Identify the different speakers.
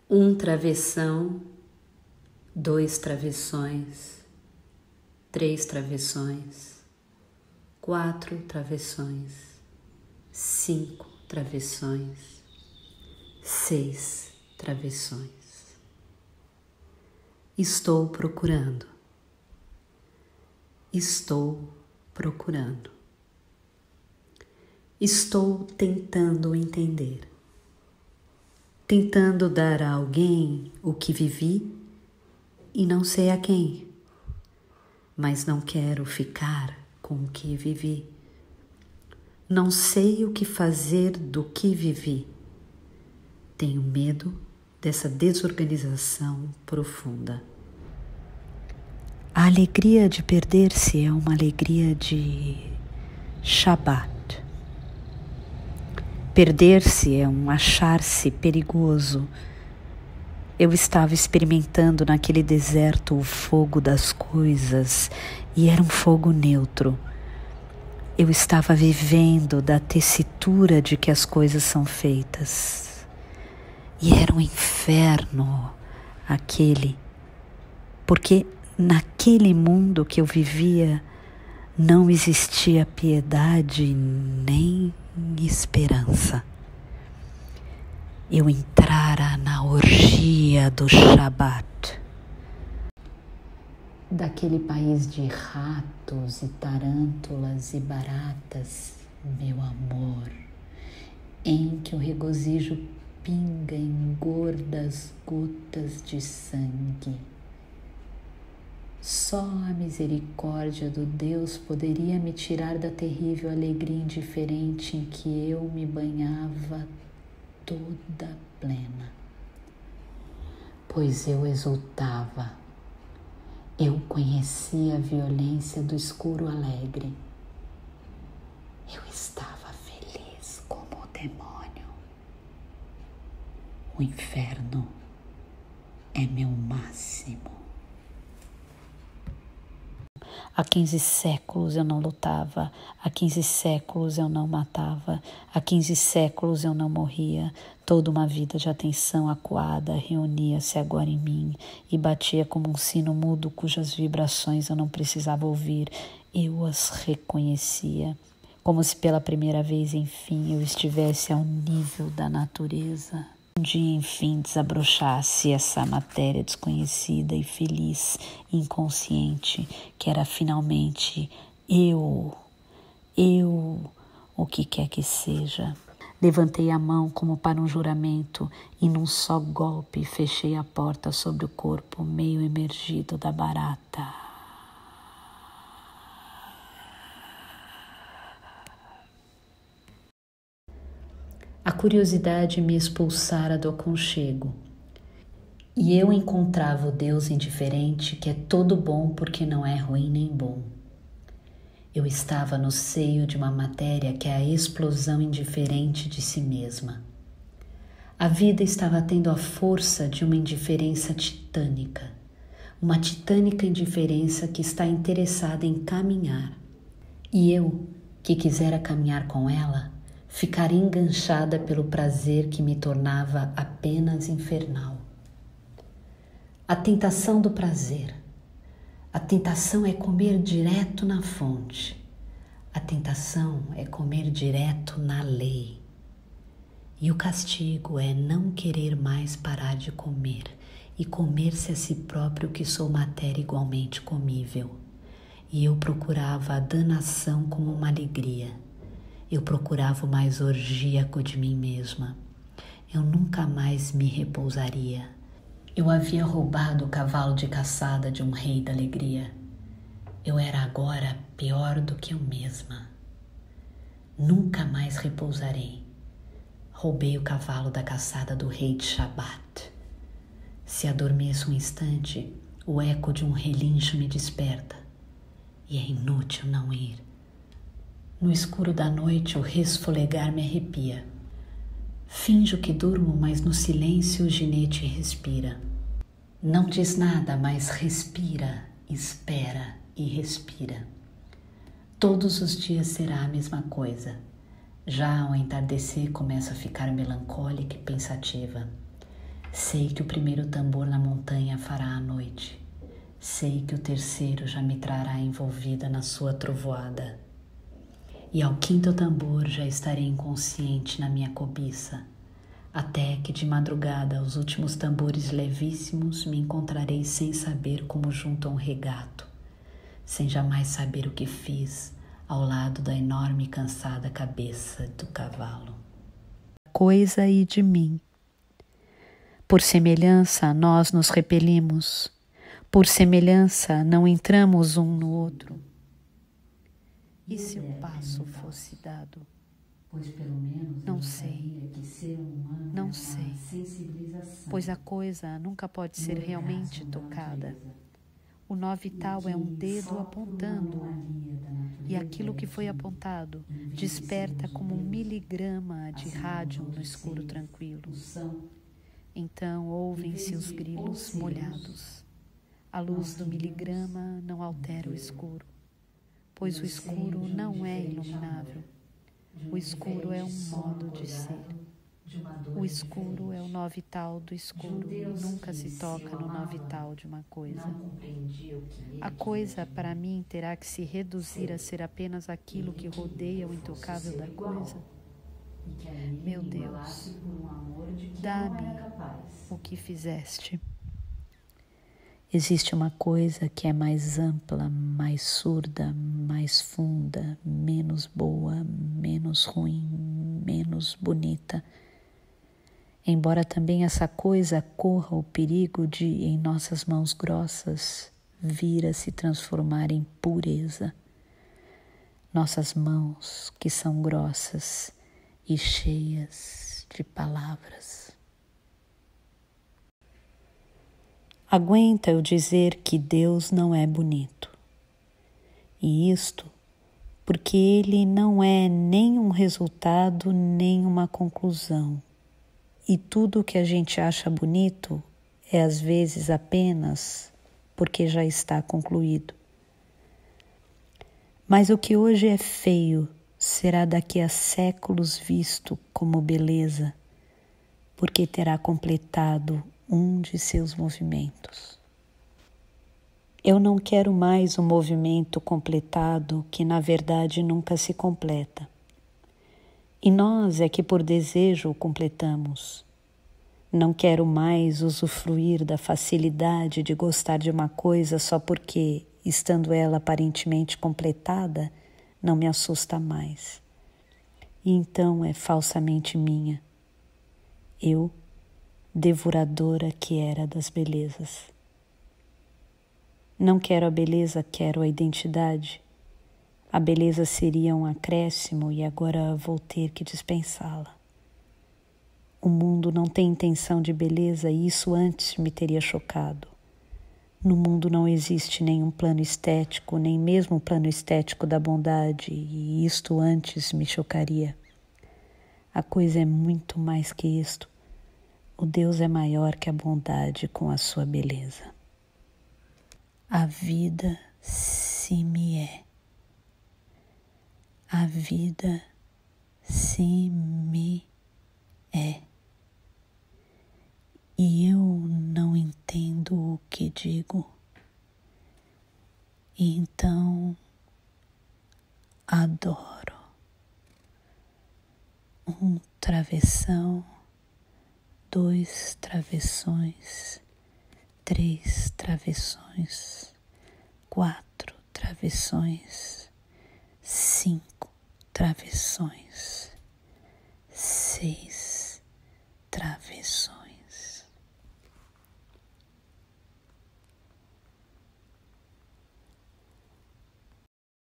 Speaker 1: Um travessão, 2 travessões, 3 travessões, 4 travessões, 5 travessões, 6 travessões. Estou procurando. Estou procurando. Estou tentando entender. Tentando dar a alguém o que vivi e não sei a quem, mas não quero ficar com o que vivi. Não sei o que fazer do que vivi. Tenho medo dessa desorganização profunda. A alegria de perder-se é uma alegria de Shabbat. Perder-se é um achar-se perigoso. Eu estava experimentando naquele deserto o fogo das coisas e era um fogo neutro. Eu estava vivendo da tessitura de que as coisas são feitas. E era um inferno aquele, porque naquele mundo que eu vivia não existia piedade nem esperança. Eu entrara na orgia do Shabbat, daquele país de ratos e tarântulas e baratas, meu amor, em que o regozijo pinga em gordas gotas de sangue. Só a misericórdia do Deus poderia me tirar da terrível alegria indiferente em que eu me banhava toda plena. Pois eu exultava, eu conhecia a violência do escuro alegre. Eu estava feliz como o demônio. O inferno é meu máximo. Há 15 séculos eu não lutava, há 15 séculos eu não matava, há 15 séculos eu não morria. Toda uma vida de atenção acuada reunia-se agora em mim e batia como um sino mudo cujas vibrações eu não precisava ouvir. Eu as reconhecia, como se pela primeira vez, enfim, eu estivesse ao nível da natureza. Um dia, enfim, desabrochasse essa matéria desconhecida e feliz, inconsciente, que era finalmente eu, o que quer que seja. Levantei a mão como para um juramento e num só golpe fechei a porta sobre o corpo meio emergido da barata. A curiosidade me expulsara do aconchego, e eu encontrava o Deus indiferente que é todo bom porque não é ruim nem bom. Eu estava no seio de uma matéria que é a explosão indiferente de si mesma. A vida estava tendo a força de uma indiferença titânica, uma titânica indiferença que está interessada em caminhar. E eu, que quisera caminhar com ela, ficar enganchada pelo prazer que me tornava apenas infernal. A tentação do prazer. A tentação é comer direto na fonte. A tentação é comer direto na lei. E o castigo é não querer mais parar de comer e comer-se a si próprio que sou matéria igualmente comível. E eu procurava a danação como uma alegria. Eu procurava o mais orgíaco de mim mesma. Eu nunca mais me repousaria. Eu havia roubado o cavalo de caçada de um rei da alegria. Eu era agora pior do que eu mesma. Nunca mais repousarei. Roubei o cavalo da caçada do rei de Shabbat. Se adormeço um instante, o eco de um relincho me desperta. E é inútil não ir. No escuro da noite, o resfolegar me arrepia. Finjo que durmo, mas no silêncio o ginete respira. Não diz nada, mas respira, espera e respira. Todos os dias será a mesma coisa. Já ao entardecer começo a ficar melancólica e pensativa. Sei que o primeiro tambor na montanha fará a noite. Sei que o terceiro já me trará envolvida na sua trovoada. E ao quinto tambor já estarei inconsciente na minha cobiça, até que de madrugada os últimos tambores levíssimos me encontrarei sem saber como junto a um regato, sem jamais saber o que fiz ao lado da enorme e cansada cabeça do cavalo. Coisa e de mim. Por semelhança, nós nos repelimos. Por semelhança, não entramos um no outro. E se o passo fosse dado? Não sei, não sei, pois a coisa nunca pode ser realmente tocada. O nó vital é um dedo apontando, e aquilo que foi apontado desperta como um miligrama de rádio no escuro tranquilo. Então ouvem-se os grilos molhados. A luz do miligrama não altera o escuro, pois o escuro não é iluminável. O escuro é um modo de ser. O escuro é o nó vital do escuro e nunca se toca no nó vital de uma coisa. A coisa, para mim, terá que se reduzir a ser apenas aquilo que rodeia o intocável da coisa. Meu Deus, dá-me o que fizeste. Existe uma coisa que é mais ampla, mais surda, mais funda, menos boa, menos ruim, menos bonita. Embora também essa coisa corra o perigo de, em nossas mãos grossas, vir a se transformar em pureza. Nossas mãos que são grossas e cheias de palavras. Aguenta eu dizer que Deus não é bonito. E isto porque Ele não é nem um resultado, nem uma conclusão. E tudo o que a gente acha bonito é às vezes apenas porque já está concluído. Mas o que hoje é feio será daqui a séculos visto como beleza, porque terá completado um de seus movimentos. Eu não quero mais um movimento completado que na verdade nunca se completa. E nós é que por desejo o completamos. Não quero mais usufruir da facilidade de gostar de uma coisa só porque, estando ela aparentemente completada, não me assusta mais. E então é falsamente minha. Eu, devoradora que era das belezas. Não quero a beleza, quero a identidade. A beleza seria um acréscimo e agora vou ter que dispensá-la. O mundo não tem intenção de beleza e isso antes me teria chocado. No mundo não existe nenhum plano estético, nem mesmo o plano estético da bondade, e isto antes me chocaria. A coisa é muito mais que isto. O Deus é maior que a bondade com a sua beleza. A vida se me é. A vida se me é. E eu não entendo o que digo. E então adoro. Um travessão, 2 travessões, 3 travessões, 4 travessões, 5 travessões, 6